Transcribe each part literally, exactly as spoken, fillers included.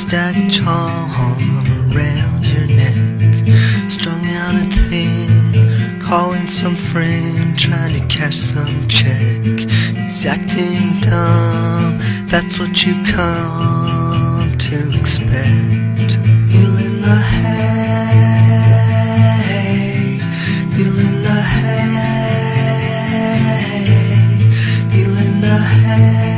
haystack charm around your neck, strung out and thin, calling some friend, trying to cash some check. He's acting dumb, that's what you come to expect. Feeling the hay, feeling the hay, feeling the hay.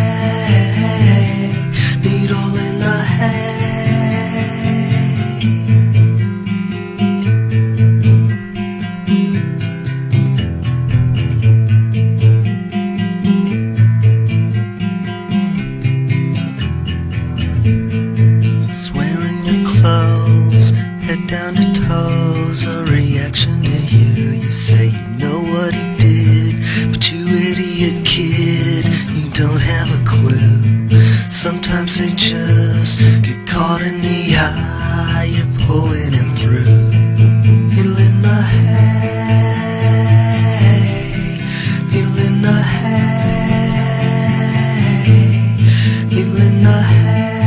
Head down to toes, a reaction to you. You say you know what he did, but you idiot kid, you don't have a clue. Sometimes they just get caught in the eye, you're pulling him through. Feeling the hay, feeling the hay, feeling the hay.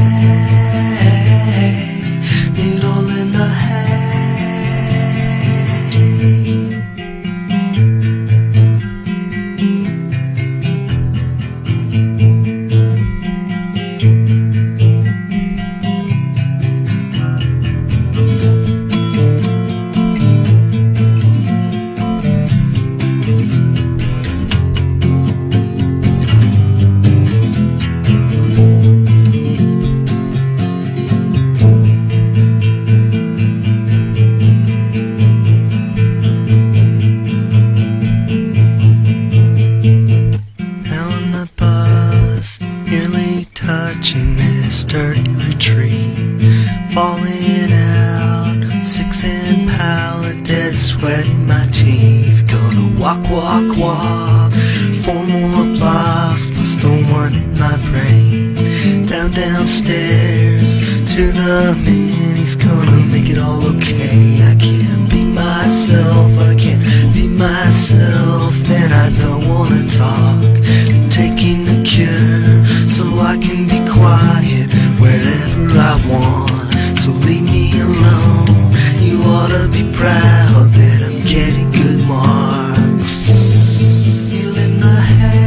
Touching this dirty retreat, falling out, six and pallet, dead sweat in my teeth. Gonna walk, walk, walk, four more blocks, plus the one in my brain. Down, downstairs, to the man, he's gonna make it all okay. I can't be myself, I can't be myself, and I don't wanna talk. I'm taking the cure, so I can be quiet wherever I want. So leave me alone, you ought to be proud that I'm getting good marks. Feeling the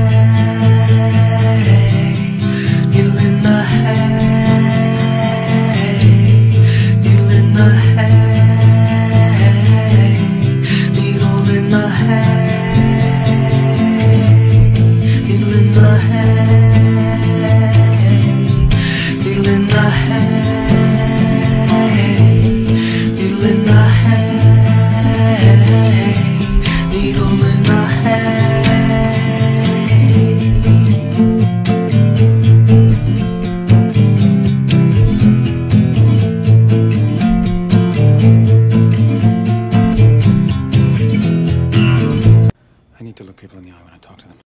hay, feeling the hay, feeling the hay, needle in the hay, feeling the hay. Feeling the hay, feeling the hay, needle in the hay. I need to look people in the eye when I talk to them.